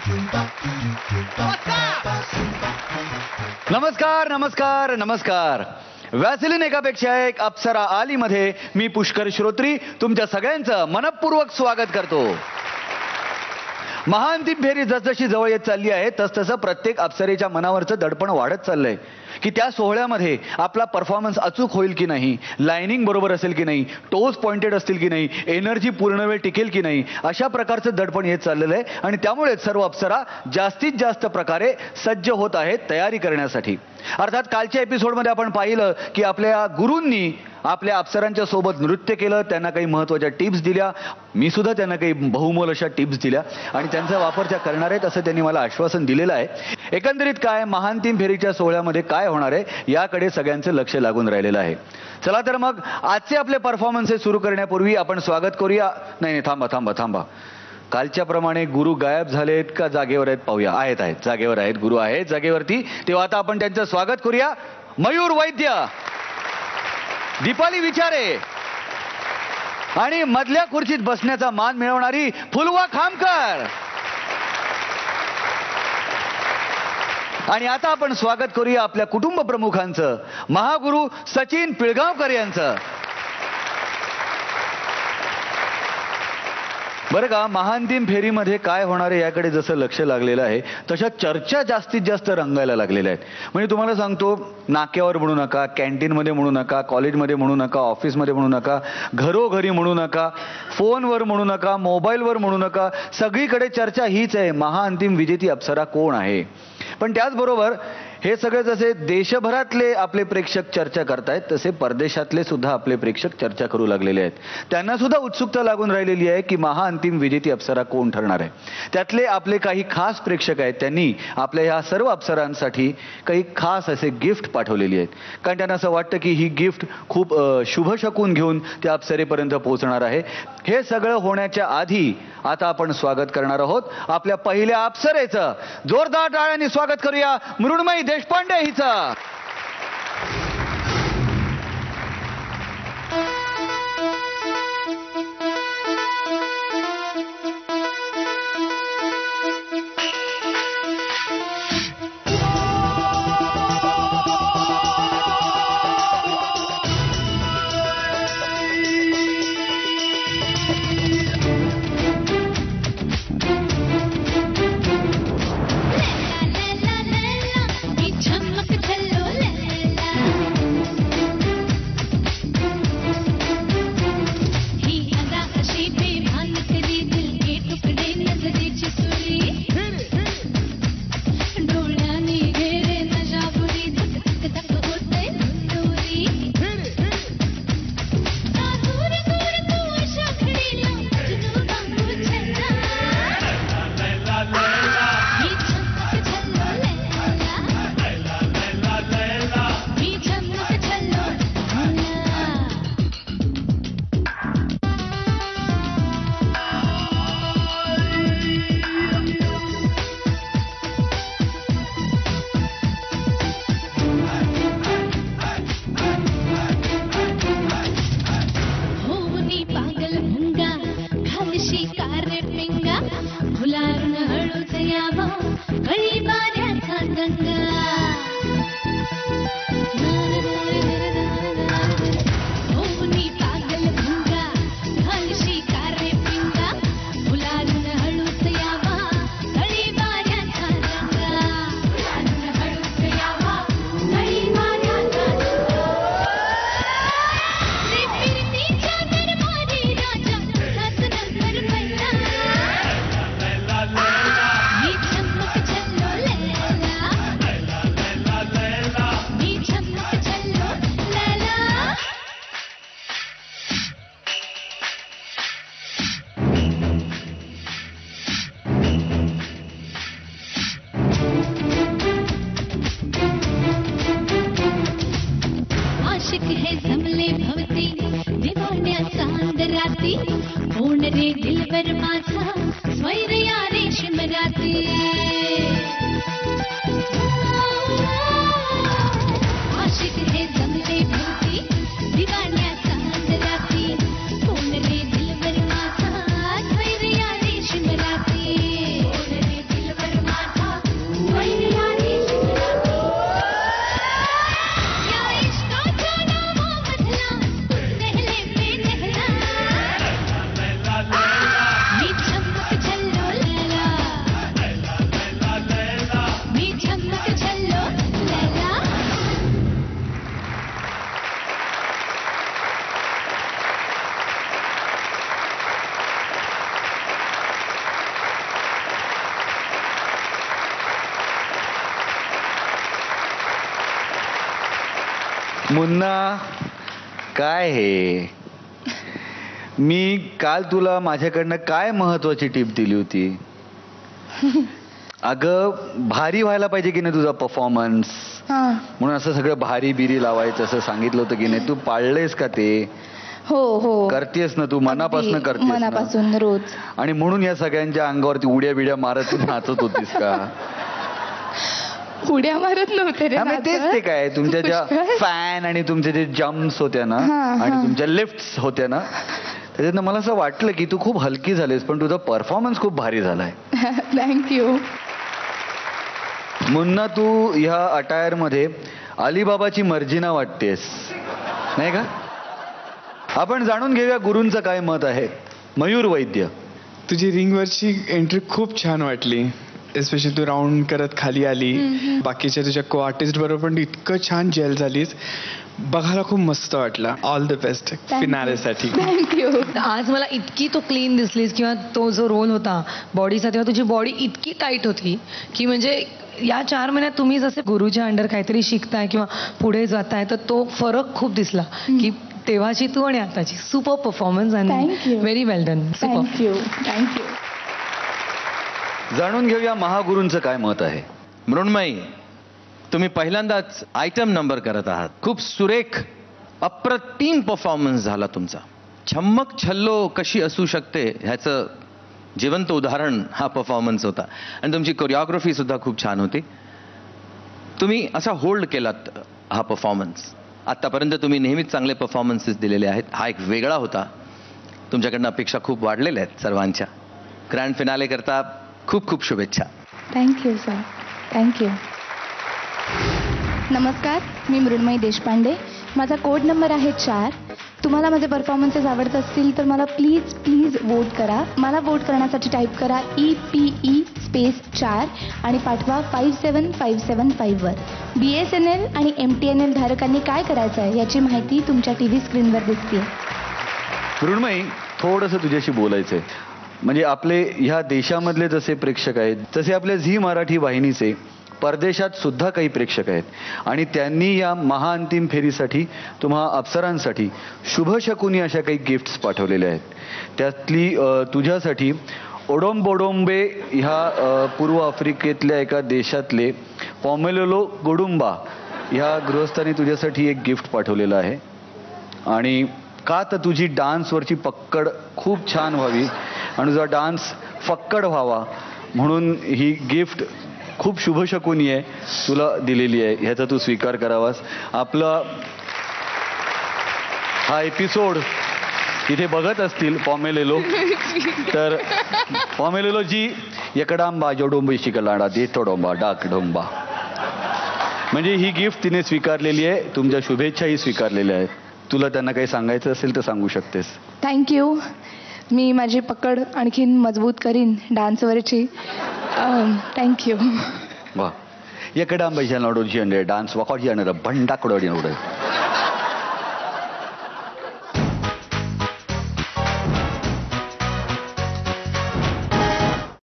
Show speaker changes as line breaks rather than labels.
नमस्कार नमस्कार नमस्कार. व्हॅसलिन एकापेक्षा एक अप्सरा आली मध्ये मी पुष्कर श्रोत्री तुमच्या सगळ्यांचं मनपूर्वक स्वागत करतो. महाअंतिम फेरी जसजशी जवळ येत चालली आहे तसतसं प्रत्येक अप्सरेच्या मनावरचं दडपण वाढत चाललंय की त्या सोहळ्यामध्ये आपला परफॉर्मन्स अचूक होईल की नाही, लाइनिंग बरोबर असेल की नाही, टोज पॉइंटेड असतील की नाही, एनर्जी पूर्ण वेळ टिकेल की नाही, अशा प्रकारचं दडपण येत चाललेलं आहे. आणि त्यामुळेच सर्व अप्सरा जास्तीत जास्त प्रकारे सज्ज होत आहेत तयारी करण्यासाठी. अर्थात कालच्या एपिसोडमध्ये आपण पाहिलं की आपल्या गुरूंनी आपल्या अप्सरांच्या सोबत नृत्य केलं, त्यांना काही महत्त्वाच्या टिप्स दिल्या, मी सुद्धा त्यांना काही बहुमोल अशा टिप्स दिल्या आणि त्यांचा वापर त्या करणार आहेत असं त्यांनी मला आश्वासन दिलेलं आहे. एकंदरीत काय महाअंतिम फेरीच्या सोहळ्यामध्ये काय होणार आहे याकडे सगळ्यांचं लक्ष लागून राहिलेलं आहे. चला तर मग आजचे आपले परफॉर्मन्सेस सुरू करण्यापूर्वी आपण स्वागत करूया. नाही थांबा थांबा थांबा, कालच्या प्रमाणे गुरु गायब झालेत का जागेवर आहेत पाहूया. आहेत आहेत जागेवर आहेत, गुरु आहेत जागेवरती. तेव्हा आता आपण त्यांचं स्वागत करूया. मयूर वैद्य, दीपाली विचारे आणि मधल्या खुर्चीत बसण्याचा मान मिळवणारी फुलवा खामकर. आणि आता आपण स्वागत करूया आपल्या कुटुंब प्रमुखांचं, महागुरु सचिन पिळगावकर यांचं. बरं का, महाअंतिम फेरीमध्ये काय होणार आहे याकडे जसं लक्ष लागलेलं आहे तशा चर्चा जास्तीत जास्त रंगायला लागलेल्या आहेत. म्हणजे तुम्हाला सांगतो, नाक्यावर म्हणू नका, कॅन्टीनमध्ये म्हणू नका, कॉलेजमध्ये म्हणू नका, ऑफिसमध्ये म्हणू नका, घरोघरी म्हणू नका, फोनवर म्हणू नका, मोबाईलवर म्हणू नका, सगळीकडे चर्चा हीच आहे, महाअंतिम विजेती अप्सरा कोण आहे. पण त्याचबरोबर हे सगळे जसे देशभरातले आपले प्रेक्षक चर्चा करतायत तसे परदेशातले सुद्धा आपले प्रेक्षक चर्चा करू लागलेले आहेत. त्यांना सुद्धा उत्सुकता लागून राहिलेली आहे की महाअंतिम विजेती अप्सरा कोण ठरणार आहे. त्यातले आपले काही खास प्रेक्षक आहेत, त्यांनी आपल्या ह्या सर्व अप्सरांसाठी काही खास असे गिफ्ट पाठवलेली आहेत. कारण त्यांना असं वाटतं की ही गिफ्ट खूप शुभ शकून घेऊन त्या अप्सरेपर्यंत पोहोचणार आहे. हे सगळं होण्याच्या आधी आता आपण स्वागत करणार आहोत आपल्या पहिल्या अप्सरेचं. जोरदार टाळ्यांनी स्वागत करूया मृण्मयी देशपांडे हिचं. मुन्ना, काय हे, मी काल तुला माझ्याकडनं काय महत्वाची टीप दिली होती? अगं भारी व्हायला पाहिजे की नाही तुझा परफॉर्मन्स, म्हणून असं सगळं भारी बिरी लावायचं असं सांगितलं होतं की नाही. तू पाळलेस का ते?
हो हो,
करतेस ना तू, मनापासून करतेस ना?
मनापासून रोज.
आणि म्हणून या सगळ्यांच्या अंगावरती उड्या बिड्या मारत तू नाचत होतीस का?
उड्या मारत नव्हते रे.
तेच ते काय, तुमच्या ज्या फॅन आणि तुमचे जे जम्प्स होत्या ना आणि तुमच्या लिफ्ट्स होत्या ना, त्याच्यातनं मला असं वाटलं की तू खूप हलकी झालीस, पण तुझा परफॉर्मन्स खूप भारी झालाय.
थँक्यू.
मुन्ना, तू ह्या अटायर मध्ये अलिबाबाची मर्जिना वाटतेस नाही का? आपण जाणून घेऊया गुरूंचं काय मत आहे. मयूर वैद्य,
तुझी रिंगवरची एंट्री खूप छान वाटली. एस्पेशली तू राऊंड करत खाली आली, बाकीच्या तुझ्या को आर्टिस्ट बरोबर पण इतकं छान जेल झालीस, बघायला खूप मस्त वाटलं. ऑल द बेस्ट फिनालेसाठी.
थँक्यू.
आज मला इतकी तो क्लीन दिसलीस, किंवा तो जो रोल होता बॉडीचा, तेव्हा तुझी बॉडी इतकी टाईट होती की म्हणजे या 4 महिन्यात तुम्ही जसे गुरुच्या अंडर काहीतरी शिकताय किंवा पुढे जाताय, तर तो फरक खूप दिसला की तेव्हाची तू आणि आताची. सुपर परफॉर्मन्स आणि very well done.
Thank you. Thank you.
जाणून घेऊया महागुरूंचं काय मत आहे.
मृण्मयी, तुम्ही पहिल्यांदाच आयटम नंबर करत आहात. खूप सुरेख अप्रतिम परफॉर्मन्स झाला तुमचा. छम्मक छल्लो कशी असू शकते ह्याचं जिवंत उदाहरण हा परफॉर्मन्स होता. आणि तुमची कोरिओग्राफी सुद्धा खूप छान होती. तुम्ही असा होल्ड केलात हा परफॉर्मन्स. आतापर्यंत तुम्ही नेहमीच चांगले परफॉर्मन्सेस दिलेले आहेत, हा एक वेगळा होता. तुमच्याकडनं अपेक्षा खूप वाढलेल्या आहेत सर्वांच्या. ग्रँड फिनाले करता खूप खूप शुभेच्छा.
Thank you sir. थँक्यू. नमस्कार, मी मृण्मयी देशपांडे. माझा कोड नंबर आहे 4. तुम्हाला माझे परफॉर्मन्सेस आवडत असतील तर मला प्लीज प्लीज वोट करा. मला वोट करण्यासाठी टाईप करा EPE4 आणि पाठवा 57575 वर. BSNL आणि MTNL धारकांनी काय करायचं आहे याची माहिती तुमच्या TV स्क्रीनवर दिसते.
मृण्मयी, थोडंसं तुझ्याशी बोलायचंय. म्हणजे आपले ह्या देशामधले जसे प्रेक्षक आहेत, तसे आपल्या झी मराठी वाहिनीचे परदेशात सुद्धा काही प्रेक्षक आहेत, आणि त्यांनी या महाअंतिम फेरीसाठी तुम्हा अप्सरांसाठी शुभशकुनी अशा काही गिफ्ट्स पाठवलेल्या आहेत. त्यातली तुझ्यासाठी ओडोम्बोडोम्बे ह्या पूर्व आफ्रिकेतल्या एका देशातले पॉमेलोलो गोडुंबा ह्या गृहस्थांनी तुझ्यासाठी एक गिफ्ट पाठवलेलं आहे. आणि का तर तुझी डान्सवरची पक्कड खूप छान व्हावी आणि तुझा डान्स फक्कड व्हावा म्हणून ही गिफ्ट खूप शुभशकुनी आहे, तुला दिलेली आहे. ह्याचा तू स्वीकार करावास. आपला हा एपिसोड इथे बघत असतील पॉमेलेलो, तर पॉमेलेलोजी यकडांबा जोडोंबी शिकलाडा देतोडोंबा डाकडोंबा, म्हणजे ही गिफ्ट तिने स्वीकारलेली आहे. तुमच्या शुभेच्छाही स्वीकारलेल्या आहेत. तुला त्यांना काही सांगायचं असेल तर सांगू शकतेस.
थँक्यू. मी माझी पकड आणखीन मजबूत करीन डान्सवरची. थँक्यू.
वा, यकडांबा नोडोजी डान्स वाकॉडी बंडाकडोडी नोड